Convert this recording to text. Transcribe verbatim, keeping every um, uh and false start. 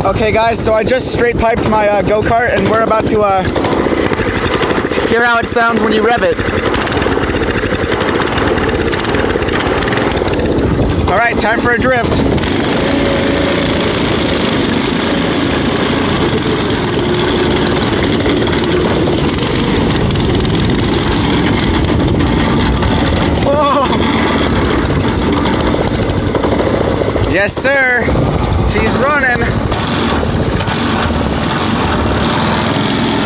Okay guys, so I just straight piped my uh, go-kart and we're about to uh, hear how it sounds when you rev it. Alright, time for a drift. Whoa! Yes sir, she's running.